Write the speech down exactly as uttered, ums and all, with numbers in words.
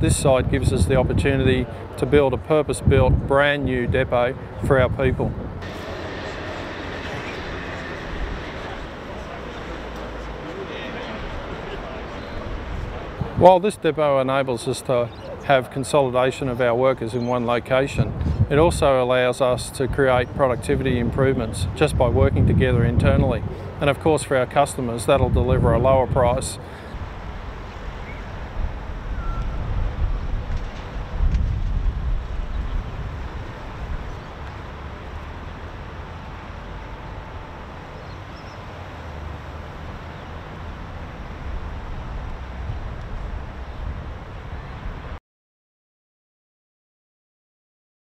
this site gives us the opportunity to build a purpose-built, brand new depot for our people. While this depot enables us to have consolidation of our workers in one location, it also allows us to create productivity improvements just by working together internally. And of course, for our customers, that'll deliver a lower price